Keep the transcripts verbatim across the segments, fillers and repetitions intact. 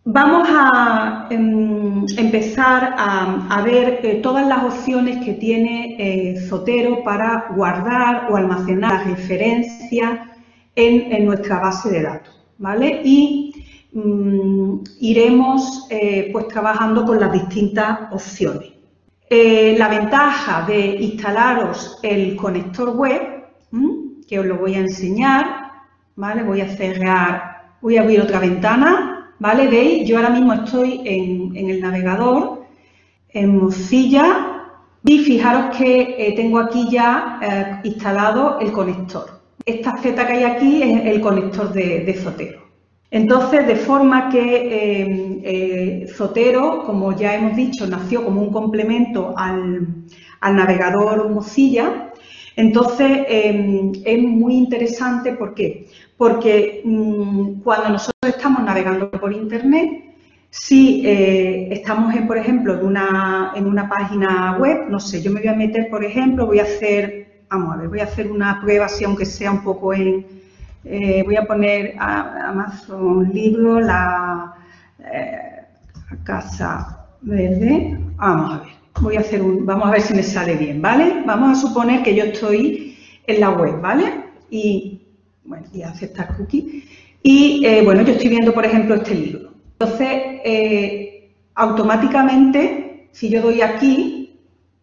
Vamos a em, empezar a, a ver eh, todas las opciones que tiene eh, Zotero para guardar o almacenar referencias en, en nuestra base de datos, ¿vale? Y mm, iremos eh, pues trabajando con las distintas opciones. Eh, la ventaja de instalaros el conector web, ¿m? que os lo voy a enseñar, ¿vale? Voy a cerrar, voy a abrir otra ventana. ¿Vale? ¿Veis? Yo ahora mismo estoy en, en el navegador, en Mozilla, y fijaros que eh, tengo aquí ya eh, instalado el conector. Esta Z que hay aquí es el conector de, de Zotero. Entonces, de forma que eh, eh, Zotero, como ya hemos dicho, nació como un complemento al, al navegador Mozilla. Entonces, eh, es muy interesante, ¿por qué? Porque mmm, cuando nosotros estamos navegando por Internet, si eh, estamos, en, por ejemplo, en una, en una página web, no sé, yo me voy a meter, por ejemplo, voy a hacer, vamos a ver, voy a hacer una prueba así, aunque sea un poco en, eh, voy a poner a Amazon Libro, la, eh, la Casa Verde, vamos a ver. Voy a hacer un, vamos a ver si me sale bien, ¿vale? Vamos a suponer que yo estoy en la web, ¿vale? Y, bueno, y aceptar cookie. Y, eh, bueno, yo estoy viendo, por ejemplo, este libro. Entonces, eh, automáticamente, si yo doy aquí,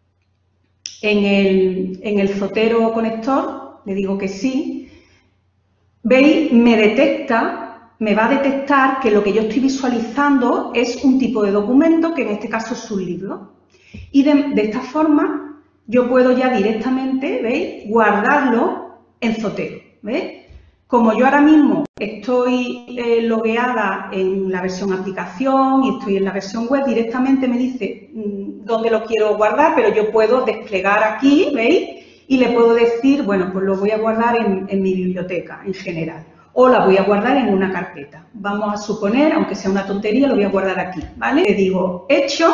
en el, en el Zotero conector, le digo que sí, ¿veis? Me detecta, me va a detectar que lo que yo estoy visualizando es un tipo de documento, que en este caso es un libro. Y de, de esta forma yo puedo ya directamente, ¿veis?, guardarlo en Zotero, ¿veis? Como yo ahora mismo estoy eh, logueada en la versión aplicación y estoy en la versión web, directamente me dice mmm, dónde lo quiero guardar, pero yo puedo desplegar aquí, ¿veis? Y le puedo decir, bueno, pues lo voy a guardar en, en mi biblioteca en general. O la voy a guardar en una carpeta. Vamos a suponer, aunque sea una tontería, lo voy a guardar aquí, ¿vale? Le digo, hecho.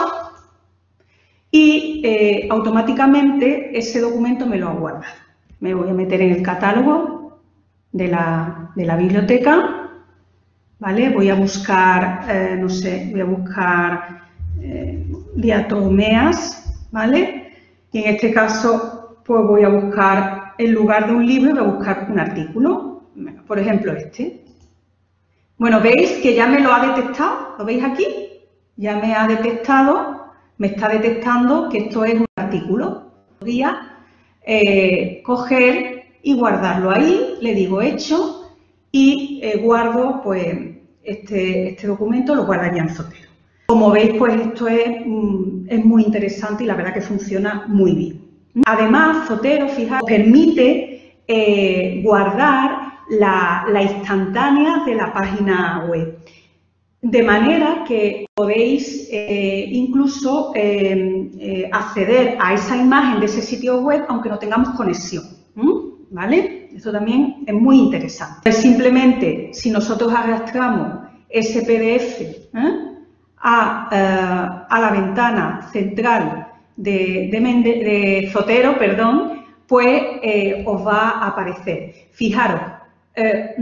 Y eh, automáticamente ese documento me lo ha guardado. Me voy a meter en el catálogo de la, de la biblioteca, ¿vale? Voy a buscar, eh, no sé, voy a buscar eh, diatomeas, ¿vale? Y en este caso, pues voy a buscar, en lugar de un libro, voy a buscar un artículo, bueno, por ejemplo este. Bueno, ¿veis que ya me lo ha detectado? ¿Lo veis aquí? Ya me ha detectado. Me está detectando que esto es un artículo. Podría eh, coger y guardarlo ahí, le digo hecho y eh, guardo pues este, este documento, lo guardaría en Zotero. Como veis, pues esto es, mm, es muy interesante y la verdad que funciona muy bien. Además, Zotero, fijaos, permite eh, guardar la, la instantánea de la página web. De manera que podéis eh, incluso eh, eh, acceder a esa imagen de ese sitio web aunque no tengamos conexión, ¿vale? Esto también es muy interesante. Simplemente, si nosotros arrastramos ese P D F ¿eh? a, eh, a la ventana central de, de, de Zotero, perdón, pues eh, os va a aparecer. Fijaros, eh,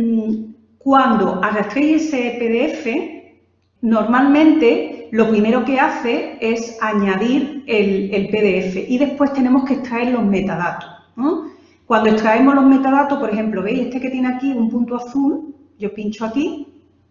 cuando arrastréis ese P D F, normalmente lo primero que hace es añadir el, el P D F y después tenemos que extraer los metadatos, ¿no? Cuando extraemos los metadatos, por ejemplo, ¿veis este que tiene aquí un punto azul? Yo pincho aquí,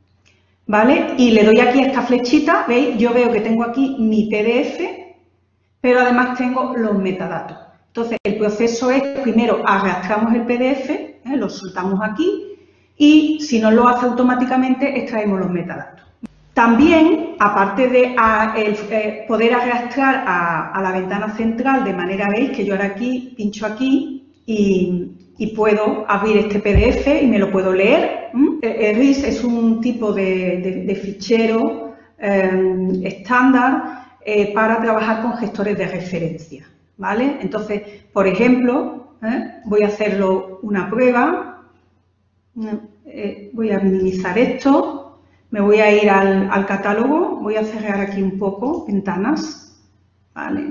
¿vale? Y le doy aquí a esta flechita, ¿veis? Yo veo que tengo aquí mi P D F, pero además tengo los metadatos. Entonces, el proceso es, primero arrastramos el P D F, ¿eh? Lo soltamos aquí y si no lo hace automáticamente, extraemos los metadatos. También, aparte de a, el, eh, poder arrastrar a, a la ventana central de manera, veis que yo ahora aquí, pincho aquí y, y puedo abrir este P D F y me lo puedo leer. ¿Mm? El, el R I S es un tipo de, de, de fichero eh, estándar eh, para trabajar con gestores de referencia, ¿vale? Entonces, por ejemplo, ¿eh? voy a hacerlo una prueba, eh, voy a minimizar esto. Me voy a ir al, al catálogo, voy a cerrar aquí un poco, ventanas, ¿vale?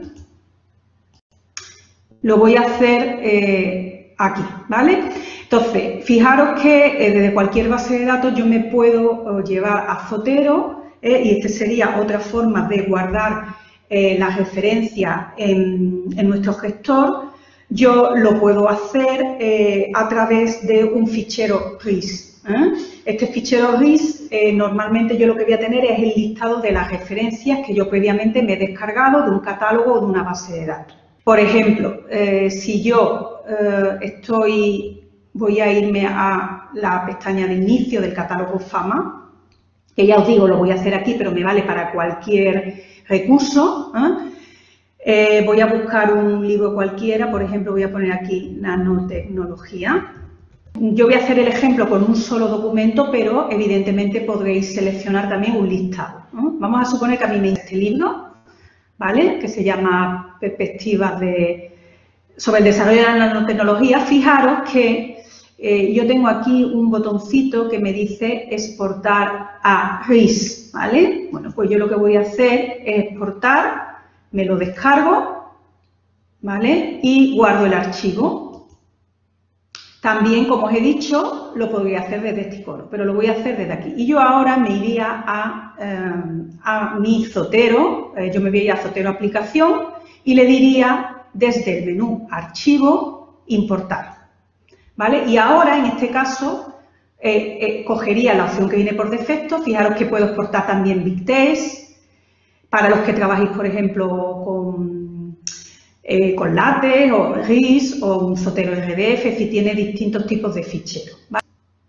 Lo voy a hacer eh, aquí, ¿vale? Entonces, fijaros que eh, desde cualquier base de datos yo me puedo llevar a Zotero ¿eh? Y esta sería otra forma de guardar eh, la referencia en, en nuestro gestor. Yo lo puedo hacer eh, a través de un fichero R I S. ¿eh? Este fichero R I S, eh, normalmente yo lo que voy a tener es el listado de las referencias que yo previamente me he descargado de un catálogo o de una base de datos. Por ejemplo, eh, si yo eh, estoy, voy a irme a la pestaña de inicio del catálogo Fama, que ya os digo, lo voy a hacer aquí, pero me vale para cualquier recurso. ¿eh? Eh, voy a buscar un libro cualquiera, por ejemplo, voy a poner aquí nanotecnología. Yo voy a hacer el ejemplo con un solo documento, pero evidentemente podréis seleccionar también un listado, ¿no? Vamos a suponer que a mí me interesa este libro, ¿vale? Que se llama Perspectivas de, sobre el desarrollo de la nanotecnología. Fijaros que eh, yo tengo aquí un botoncito que me dice exportar a R I S, ¿vale? Bueno, pues yo lo que voy a hacer es exportar, me lo descargo, ¿vale? Y guardo el archivo. También, como os he dicho, lo podría hacer desde este icono, pero lo voy a hacer desde aquí. Y yo ahora me iría a, eh, a mi Zotero, eh, yo me voy a ir a Zotero Aplicación y le diría desde el menú Archivo, Importar, ¿vale? Y ahora, en este caso, eh, eh, cogería la opción que viene por defecto. Fijaros que puedo exportar también Big Text, para los que trabajéis, por ejemplo, con, eh, con LaTeX o R I S o un Zotero R D F, es decir, tiene distintos tipos de ficheros, ¿vale?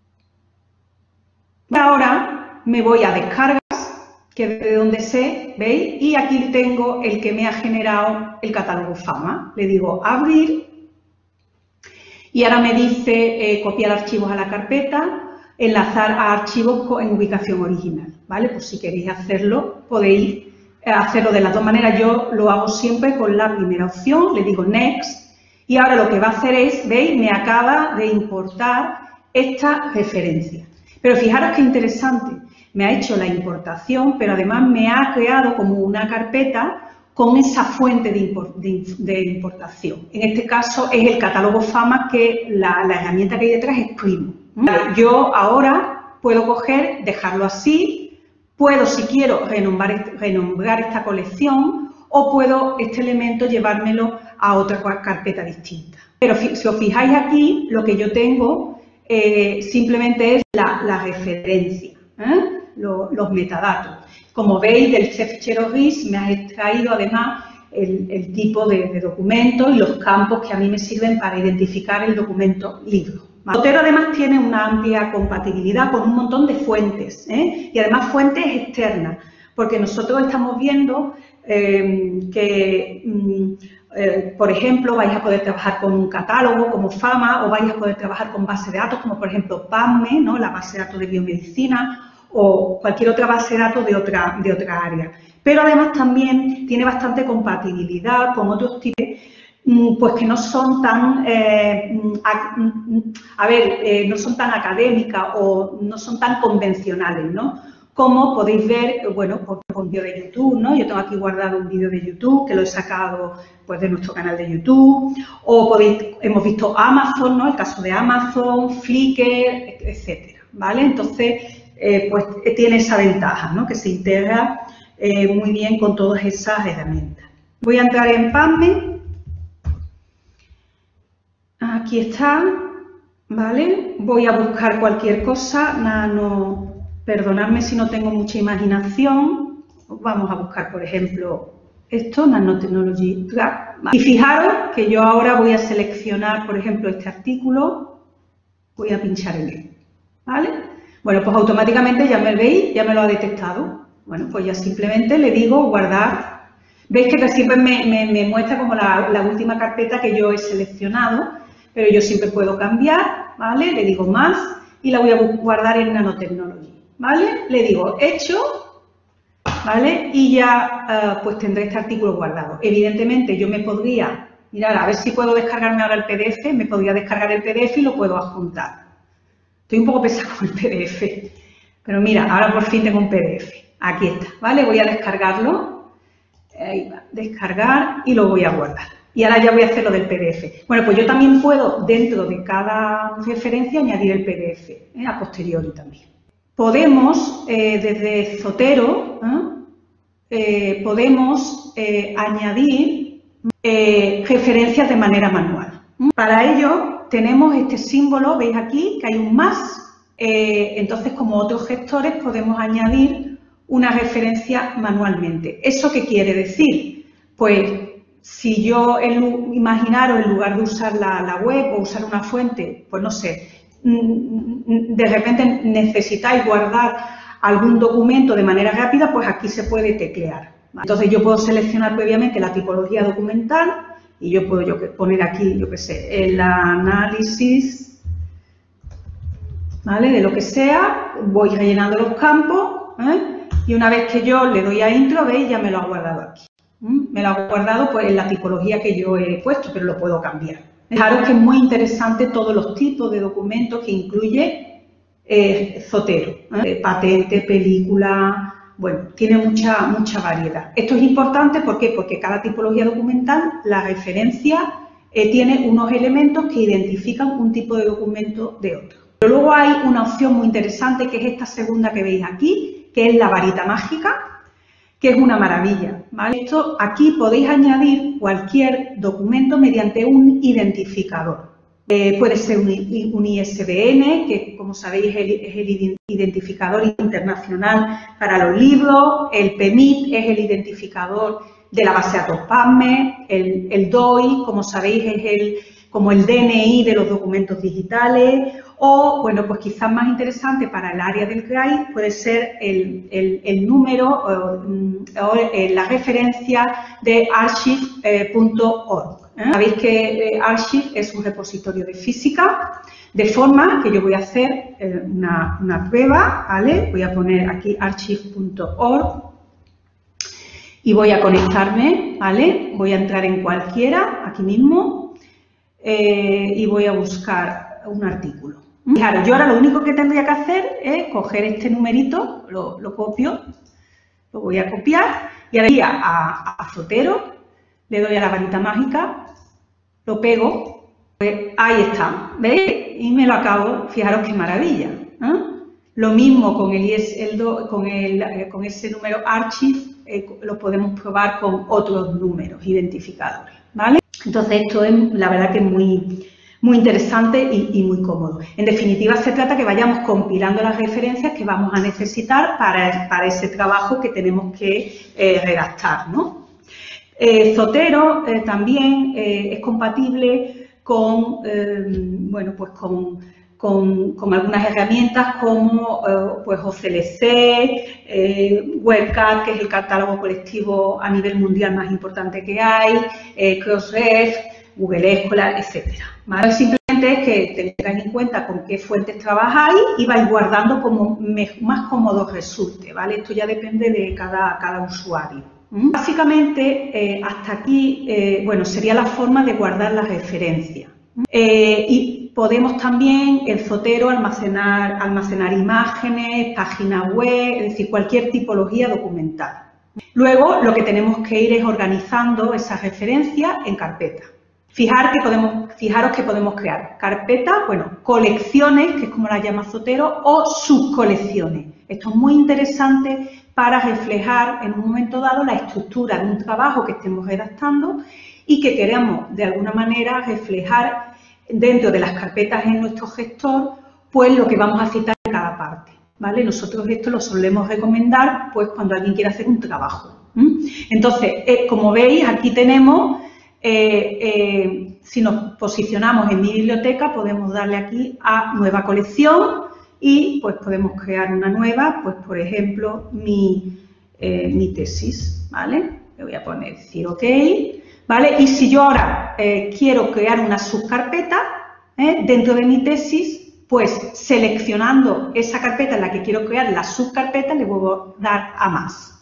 Ahora me voy a Descargas, que es de donde sé, ¿veis? Y aquí tengo el que me ha generado el catálogo Fama. Le digo Abrir y ahora me dice eh, copiar archivos a la carpeta, enlazar a archivos en ubicación original, ¿vale? Pues si queréis hacerlo, podéis hacerlo de las dos maneras. Yo lo hago siempre con la primera opción, le digo Next, y ahora lo que va a hacer es, ¿veis? Me acaba de importar esta referencia. Pero fijaros qué interesante, me ha hecho la importación, pero además me ha creado como una carpeta con esa fuente de, import, de, de importación. En este caso es el catálogo Fama, que la, la herramienta que hay detrás es Primo. Vale, yo ahora puedo coger, dejarlo así. Puedo, si quiero, renombrar, renombrar esta colección o puedo este elemento llevármelo a otra carpeta distinta. Pero si os fijáis aquí, lo que yo tengo eh, simplemente es la, la referencia, ¿eh? los, los metadatos. Como veis, del fichero R I S me ha extraído además el, el tipo de, de documento y los campos que a mí me sirven para identificar el documento libro. Zotero además tiene una amplia compatibilidad con un montón de fuentes, ¿eh? Y además fuentes externas, porque nosotros estamos viendo eh, que, mm, eh, por ejemplo, vais a poder trabajar con un catálogo como Fama o vais a poder trabajar con bases de datos como, por ejemplo, PubMed, ¿no? La base de datos de biomedicina o cualquier otra base de datos de otra, de otra área. Pero además también tiene bastante compatibilidad con otros tipos, pues que no son tan, eh, a, a ver, eh, no son tan académicas o no son tan convencionales, ¿no? Como podéis ver, bueno, con un vídeo de YouTube, ¿no? Yo tengo aquí guardado un vídeo de YouTube que lo he sacado, pues, de nuestro canal de YouTube. O podéis, hemos visto Amazon, ¿no? El caso de Amazon, Flickr, etcétera, ¿vale? Entonces, eh, pues, tiene esa ventaja, ¿no? Que se integra eh, muy bien con todas esas herramientas. Voy a entrar en PubMed. Aquí está, ¿vale? Voy a buscar cualquier cosa, nano, perdonadme si no tengo mucha imaginación. Vamos a buscar, por ejemplo, esto, Nanotechnology Track. Y fijaros que yo ahora voy a seleccionar, por ejemplo, este artículo, voy a pinchar en él, ¿vale? Bueno, pues automáticamente ya me veis, ya me lo ha detectado. Bueno, pues ya simplemente le digo guardar. Veis que siempre me, me, me muestra como la, la última carpeta que yo he seleccionado, pero yo siempre puedo cambiar, ¿vale? Le digo más y la voy a guardar en Nanotechnology, ¿vale? Le digo hecho, ¿vale? Y ya uh, pues tendré este artículo guardado. Evidentemente yo me podría, mirar, a ver si puedo descargarme ahora el P D F, me podría descargar el P D F y lo puedo adjuntar. Estoy un poco pesada con el P D F, pero mira, ahora por fin tengo un P D F. Aquí está, ¿vale? Voy a descargarlo, ahí va, descargar y lo voy a guardar. Y ahora ya voy a hacer lo del P D F. Bueno, pues yo también puedo, dentro de cada referencia, añadir el P D F, ¿eh? A posteriori también. podemos, eh, desde Zotero, ¿eh? Eh, podemos eh, añadir eh, referencias de manera manual. Para ello tenemos este símbolo, veis aquí que hay un más, eh, entonces como otros gestores podemos añadir una referencia manualmente. ¿Eso qué quiere decir? Pues si yo, en, imaginaros, en lugar de usar la, la web o usar una fuente, pues no sé, de repente necesitáis guardar algún documento de manera rápida, pues aquí se puede teclear. Entonces yo puedo seleccionar previamente la tipología documental y yo puedo yo, poner aquí, yo qué sé, el análisis, ¿vale? De lo que sea, voy rellenando los campos, ¿eh? Y una vez que yo le doy a intro, veis, ya me lo ha guardado aquí. ¿Mm? Me lo ha guardado pues en la tipología que yo he puesto, pero lo puedo cambiar. Fijaros que es muy interesante todos los tipos de documentos que incluye Eh, Zotero, ¿eh? Patente, película, bueno, tiene mucha, mucha variedad. Esto es importante, ¿por qué? Porque cada tipología documental, la referencia, eh, tiene unos elementos que identifican un tipo de documento de otro. Pero luego hay una opción muy interesante, que es esta segunda que veis aquí, que es la varita mágica, que es una maravilla, ¿vale? Esto, aquí podéis añadir cualquier documento mediante un identificador. Eh, puede ser un, un I S B N, que como sabéis es el, es el identificador internacional para los libros, el P M I P es el identificador de la base de datos PubMed, el, el D O I, como sabéis, es el, como el D N I de los documentos digitales, o, bueno, pues quizás más interesante para el área del G R A I puede ser el, el, el número o, o la referencia de archive punto org. ¿Eh? Sabéis que eh, Archive es un repositorio de física, de forma que yo voy a hacer eh, una, una prueba, ¿vale? Voy a poner aquí archive punto org y voy a conectarme, ¿vale? Voy a entrar en cualquiera, aquí mismo, eh, y voy a buscar un artículo. Fijaros, yo ahora lo único que tendría que hacer es coger este numerito, lo, lo copio, lo voy a copiar, y ahora voy a, a, a Zotero, le doy a la varita mágica, lo pego, pues ahí está, ¿veis? Y me lo acabo, fijaros qué maravilla, ¿eh? Lo mismo con, el, el do, con, el, con ese número archive, eh, lo podemos probar con otros números identificadores, ¿vale? Entonces esto es, la verdad que es muy, muy interesante y, y muy cómodo. En definitiva, se trata que vayamos compilando las referencias que vamos a necesitar para, para ese trabajo que tenemos que eh, redactar, ¿no? Eh, Zotero eh, también eh, es compatible con, eh, bueno, pues con, con, con algunas herramientas como eh, pues O C L C, eh, WebCat, que es el catálogo colectivo a nivel mundial más importante que hay, eh, Crossref, Google Scholar, etcétera. ¿Vale? Simplemente es que tengáis en cuenta con qué fuentes trabajáis y vais guardando como me, más cómodo resulte, ¿vale? Esto ya depende de cada, cada usuario. Básicamente, eh, hasta aquí, eh, bueno, sería la forma de guardar la referencia. Eh, y podemos también, en Zotero, almacenar, almacenar imágenes, páginas web, es decir, cualquier tipología documental. Luego, lo que tenemos que ir es organizando esas referencias en carpetas. Fijar que podemos, fijaros que podemos crear carpetas, bueno, colecciones, que es como las llama Zotero, o subcolecciones. Esto es muy interesante para reflejar en un momento dado la estructura de un trabajo que estemos redactando y que queramos de alguna manera reflejar dentro de las carpetas en nuestro gestor pues lo que vamos a citar en cada parte, ¿vale? Nosotros esto lo solemos recomendar pues cuando alguien quiere hacer un trabajo. ¿Mm? Entonces, eh, como veis, aquí tenemos, eh, eh, si nos posicionamos en mi biblioteca, podemos darle aquí a nueva colección. Y pues podemos crear una nueva, pues por ejemplo, mi, eh, mi tesis, ¿vale? Le voy a poner decir OK, ¿vale? Y si yo ahora eh, quiero crear una subcarpeta ¿eh? dentro de mi tesis, pues seleccionando esa carpeta en la que quiero crear la subcarpeta, le voy a dar a más.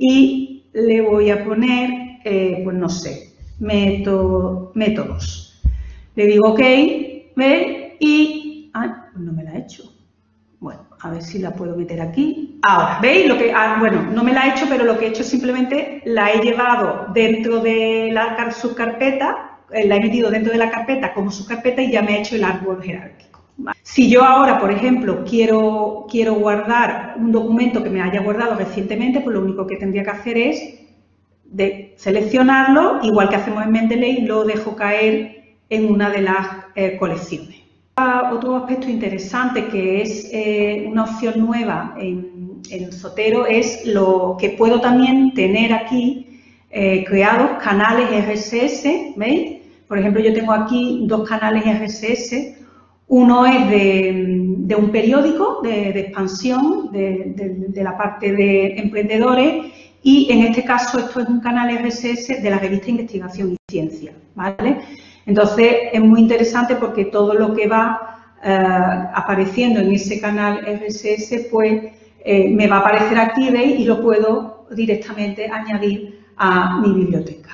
Y le voy a poner, eh, pues no sé, método, métodos. Le digo OK, ¿veis? Y, ay, pues no me la he hecho. Bueno, a ver si la puedo meter aquí. Ahora, ¿veis? Lo que, ah, bueno, no me la he hecho, pero lo que he hecho es simplemente la he llevado dentro de la subcarpeta, la he metido dentro de la carpeta como subcarpeta y ya me he hecho el árbol jerárquico. Si yo ahora, por ejemplo, quiero, quiero guardar un documento que me haya guardado recientemente, pues lo único que tendría que hacer es de seleccionarlo, igual que hacemos en Mendeley, lo dejo caer en una de las eh, colecciones. Otro aspecto interesante que es eh, una opción nueva en, en Zotero es lo que puedo también tener aquí eh, creados canales R S S, ¿veis? Por ejemplo, yo tengo aquí dos canales R S S. Uno es de, de un periódico de, de expansión de, de, de la parte de emprendedores y en este caso esto es un canal R S S de la revista Investigación y Ciencia, ¿vale? Entonces es muy interesante porque todo lo que va eh, apareciendo en ese canal R S S pues eh, me va a aparecer aquí, ¿veis? Y lo puedo directamente añadir a mi biblioteca.